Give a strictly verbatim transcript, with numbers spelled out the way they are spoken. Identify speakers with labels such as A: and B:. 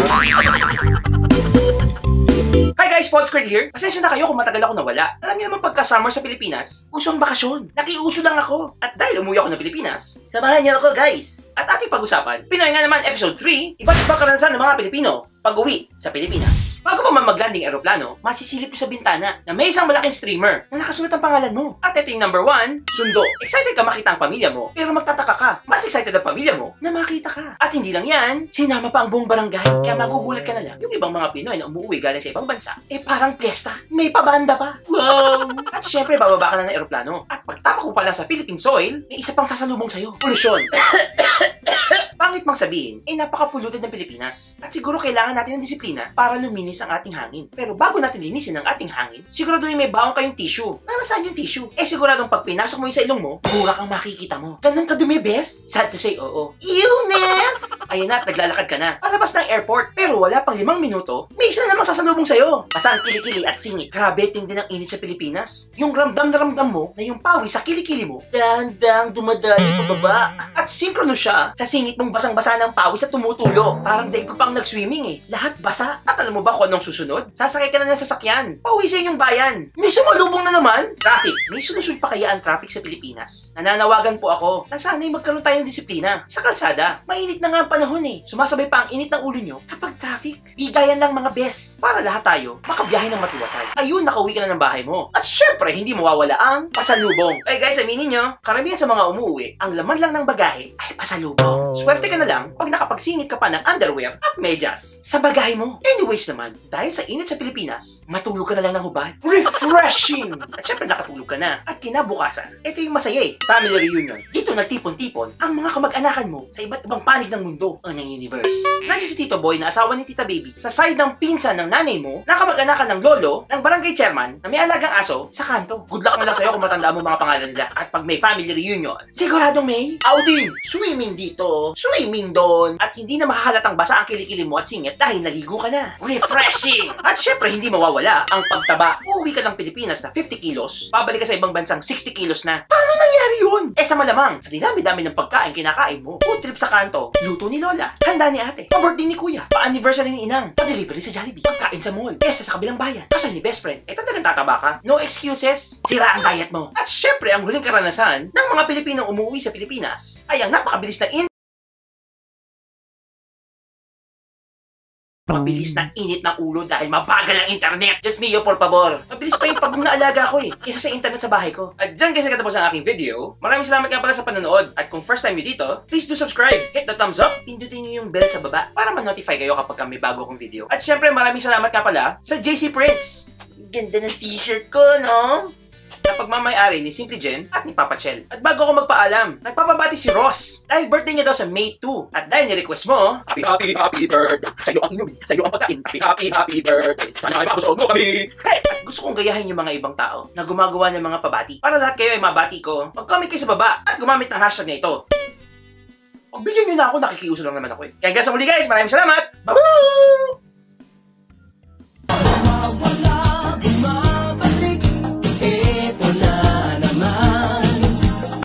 A: Hi guys, Podsquared here. Pasensya na kayo kung matagal ako nawala. Alam niyo naman pagka-summer sa Pilipinas, uso ang bakasyon. Nakiuso lang ako. At dahil umuwi ako ng Pilipinas, samahan niyo ako guys. At ating pag-usapan, Pinoy nga naman episode three, iba't ibang karanasan ng mga Pilipino pag-uwi sa Pilipinas. Bago pa man mag-landing aeroplano, masisilip mo sa bintana na may isang malaking streamer na nakasulat ang pangalan mo. At ito yung number one, sundo. Excited ka makita ang pamilya mo, pero magtataka ka. Mas excited ang pamilya mo na makita ka. At hindi lang yan, sinama pa ang buong barangay. Kaya magugulat ka na lang, yung ibang mga Pinoy na umuwi galing sa ibang bansa, eh parang piyesta. May pabanda pa. Wow! At syempre, bababa ka na ng aeroplano. At pagtapak mo pa lang sa Philippine soil, may isa pang sasalubong sa'yo. Polusyon. Pangit mang sabihin, eh napaka-polluted ng Pilipinas. At siguro kailangan natin ng disiplina para luminis ang ating hangin. Pero bago natin linisin ang ating hangin, siguraduhin may baong kayong tissue. Nasaan yung tissue? Eh siguradong pag pinasok mo yung sa ilong mo, burak ang makikita mo. Ganun kadumi, bes? Sad to say, oo. Ewness! Ayun na, naglalakad ka na. Palabas ng airport. Pero wala pang limang minuto, may isa na namang sasalubong sa'yo. Basta ang kilikili at singit. Grabe, tindi ng init sa Pilipinas. Yung ramdam na ramdam mo na yung pawis sa kilikili mo, dahan-dahang dumadali pababa. At synchronu siya sa singit mong basang-basa ng pawis at tumutulo. Parang daig ko pang nag-swimming eh. Lahat basa. At alam mo ba kung anong susunod? Sasakay ka na ng sasakyan. Pawisin yung bayan. May sumalubong na naman. Traffic. May solusyon pa kaya ang traffic sa Pilipinas? Nananawagan po ako na sana'y magkaroon tayo ng disiplina. Sa kalsada, mainit na nga ang panahon eh. Sumasabay pa ang init ng ulo nyo kapag traffic. Bigayan lang mga bes. Para lahat tayo makabiyahe ng matiwasay. Ayun, nakauwi ka na ng bahay mo. At syempre, hindi mawawala ang pasalubong. Ay guys, aminin nyo, karamihan sa mga umuwi, ang laman lang ng bagahe ay pasalubong. Swerte ka na lang pag nakapagsingit ka pa ng underwear at medyas sa bagahe mo. Anyways naman, dahil sa init sa Pilipinas, matulog ka na lang ng hubad. Refreshing! At syempre nakatulog ka na. At kinabukasan, ito yung masaya eh. Family reunion. Dito nagtipon-tipon ang mga kamag-anakan mo sa iba't ibang panig ng mundo o ng universe. Nandiyan si Tito Boy na asawa ni Tita Baby sa side ng pinsan ng nanay mo na kamag-anakan ng lolo ng barangay chairman na may alagang aso sa kanto. Good luck na lang sa'yo kung matandaan mo mga pangalan nila. At pag may family reunion, siguradong may outing, swimming dito, swimming doon, at hindi na mahahalatang basa ang kilikili mo at singit dahil naligo ka na. Refreshing! At syempre hindi mawawala ang pagtaba. Uuwi ka ng Pilipinas na fifty kilos, pabalik ka sa ibang bansang sixty kilos na. Paano nangyari yun? Eh sa malamang, sa dinami-dami ng pagkain kinakain mo, food trip sa kanto, luto ni Lola, handa ni ate, pa-birthday ni Kuya, pa-anniversary ni Inang, pa-delivery sa Jollibee, pagkain sa mall, kesa sa kabilang bayan, kasal ni best friend, eh talagang tataba ka. No excuses, sira ang diet mo. At syempre ang huling karanasan ng mga Pilipinong umuwi sa Pilipinas ay ang napakabilis na in Mabilis na init ng ulo dahil mabagal ang internet. Just me, yo, por favor. Mabilis pa yung pagong naalaga ko eh, kaysa sa internet sa bahay ko. At dyan guys, katapos ang aking video. Maraming salamat nga pala sa panonood. At kung first time nyo dito, please do subscribe. Hit the thumbs up. Pindutin nyo yung bell sa baba para ma-notify kayo kapag may bago akong video. At syempre, maraming salamat nga pala sa J C Prints. Ganda ng t-shirt ko, no? Na pagmamayari ni Simply Jen at ni Papa Chel. At bago ako magpaalam, nagpapabati si Ross dahil birthday niya daw sa May two. At dahil ni-request mo, happy happy happy birthday, sa'yo ang inumin, sa'yo ang pagkain, happy happy happy birthday, sana ay magustuhan mo kami. Hey! At gusto kong gayahin yung mga ibang tao na gumagawa ng mga pabati. Para lahat kayo ay mabati ko, mag-comment kayo sa baba at gumamit ng hashtag na ito. Pagbigyan nyo na ako, nakikiuso lang naman ako eh. Kaya guys, sa muli guys, maraming salamat! Bye-bye!